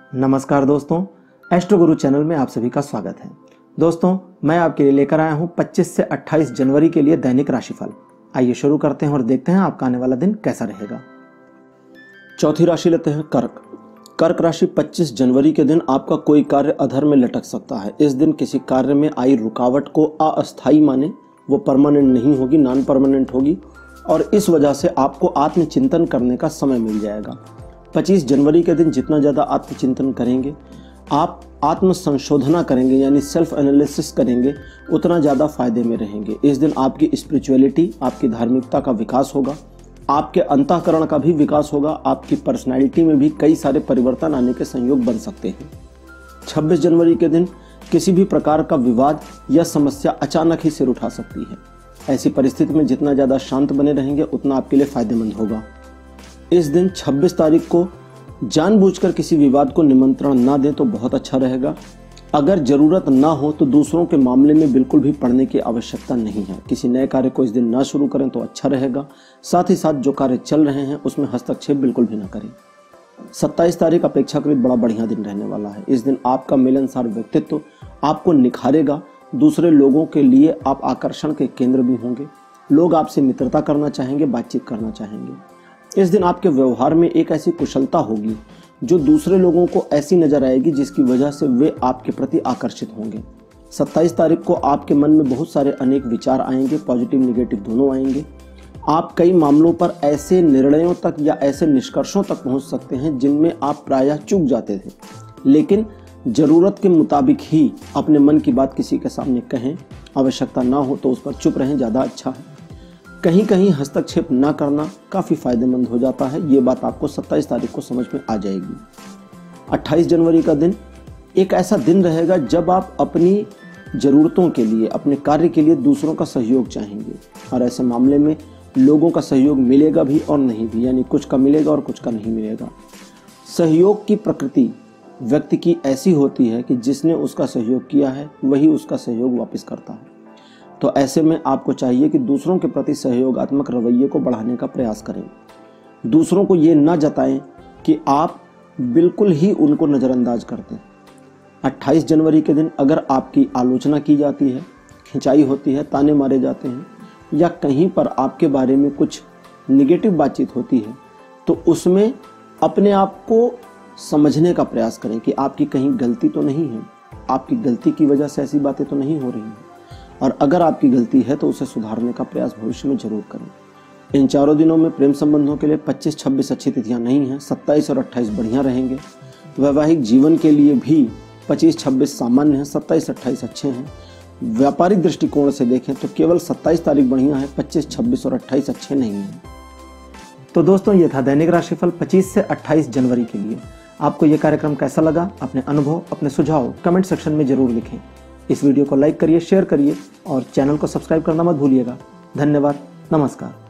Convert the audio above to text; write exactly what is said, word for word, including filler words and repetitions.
नमस्कार दोस्तों, एस्ट्रो गुरु चैनल में आप सभी का स्वागत है। दोस्तों, मैं आपके लिए लेकर आया हूं पच्चीस से अट्ठाईस जनवरी के लिए दैनिक राशिफल। आइए शुरू करते हैं और देखते हैं आपका आने वाला दिन कैसा रहेगा। चौथी राशि लेते हैं कर्क। कर्क राशि पच्चीस जनवरी के दिन आपका कोई कार्य अधर में लटक सकता है। इस दिन किसी कार्य में आई रुकावट को अस्थायी माने, वो परमानेंट नहीं होगी, नॉन परमानेंट होगी और इस वजह से आपको आत्मचिंतन करने का समय मिल जाएगा। पच्चीस जनवरी के दिन जितना ज़्यादा आत्मचिंतन करेंगे, आप आत्म संशोधना करेंगे यानी सेल्फ एनालिसिस करेंगे, उतना ज़्यादा फायदे में रहेंगे। इस दिन आपकी स्पिरिचुअलिटी, आपकी धार्मिकता का विकास होगा, आपके अंतःकरण का भी विकास होगा, आपकी पर्सनैलिटी में भी कई सारे परिवर्तन आने के संयोग बन सकते हैं। छब्बीस जनवरी के दिन किसी भी प्रकार का विवाद या समस्या अचानक ही सिर उठा सकती है। ऐसी परिस्थिति में जितना ज़्यादा शांत बने रहेंगे उतना आपके लिए फायदेमंद होगा। इस दिन छब्बीस तारीख को जानबूझकर किसी विवाद को निमंत्रण ना दें तो बहुत अच्छा रहेगा। अगर जरूरत ना हो तो दूसरों के मामले में बिल्कुल भी पड़ने की आवश्यकता नहीं है। किसी नए कार्य को इस दिन ना शुरू करें तो अच्छा रहेगा। साथ ही साथ जो कार्य चल रहे हैं उसमें हस्तक्षेप बिल्कुल भी ना करें। सत्ताईस तारीख अपेक्षाकृत बड़ा बढ़िया दिन रहने वाला है। इस दिन आपका मिलनसार व्यक्तित्व आपको निखारेगा। दूसरे लोगों के लिए आप आकर्षण के केंद्र भी होंगे। लोग आपसे मित्रता करना चाहेंगे, बातचीत करना चाहेंगे। इस दिन आपके व्यवहार में एक ऐसी कुशलता होगी जो दूसरे लोगों को ऐसी नजर आएगी जिसकी वजह से वे आपके प्रति आकर्षित होंगे। सत्ताईस तारीख को आपके मन में बहुत सारे अनेक विचार आएंगे, पॉजिटिव निगेटिव दोनों आएंगे। आप कई मामलों पर ऐसे निर्णयों तक या ऐसे निष्कर्षों तक पहुंच सकते हैं जिनमें आप प्रायः चूक जाते थे, लेकिन जरूरत के मुताबिक ही अपने मन की बात किसी के सामने कहें। आवश्यकता ना हो तो उस पर चुप रहें, ज़्यादा अच्छा है। कहीं कहीं हस्तक्षेप ना करना काफ़ी फायदेमंद हो जाता है। ये बात आपको सत्ताईस तारीख को समझ में आ जाएगी। अट्ठाईस जनवरी का दिन एक ऐसा दिन रहेगा जब आप अपनी ज़रूरतों के लिए, अपने कार्य के लिए दूसरों का सहयोग चाहेंगे और ऐसे मामले में लोगों का सहयोग मिलेगा भी और नहीं भी, यानी कुछ का मिलेगा और कुछ का नहीं मिलेगा। सहयोग की प्रकृति व्यक्ति की ऐसी होती है कि जिसने उसका सहयोग किया है वही उसका सहयोग वापस करता है। तो ऐसे में आपको चाहिए कि दूसरों के प्रति सहयोगात्मक रवैये को बढ़ाने का प्रयास करें। दूसरों को ये ना जताएं कि आप बिल्कुल ही उनको नज़रअंदाज करते हैं। अट्ठाईस जनवरी के दिन अगर आपकी आलोचना की जाती है, खिंचाई होती है, ताने मारे जाते हैं या कहीं पर आपके बारे में कुछ निगेटिव बातचीत होती है तो उसमें अपने आप को समझने का प्रयास करें कि आपकी कहीं गलती तो नहीं है, आपकी गलती की वजह से ऐसी बातें तो नहीं हो रही हैं, और अगर आपकी गलती है तो उसे सुधारने का प्रयास भविष्य में जरूर करें। इन चारों दिनों में प्रेम संबंधों के लिए पच्चीस छब्बीस अच्छी तिथियां नहीं हैं, सत्ताईस और अट्ठाईस बढ़िया रहेंगे। वैवाहिक जीवन के लिए भी पच्चीस छब्बीस सामान्य हैं, सत्ताईस अट्ठाईस अच्छे हैं। व्यापारिक दृष्टिकोण से देखें तो केवल सत्ताईस तारीख बढ़िया है, पच्चीस छब्बीस और अट्ठाईस अच्छे नहीं हैं। तो दोस्तों, ये था दैनिक राशिफल पच्चीस से अट्ठाईस जनवरी के लिए। आपको ये कार्यक्रम कैसा लगा? अपने अनुभव, अपने सुझाव कमेंट सेक्शन में जरूर लिखें। इस वीडियो को लाइक करिए, शेयर करिए और चैनल को सब्सक्राइब करना मत भूलिएगा। धन्यवाद, नमस्कार।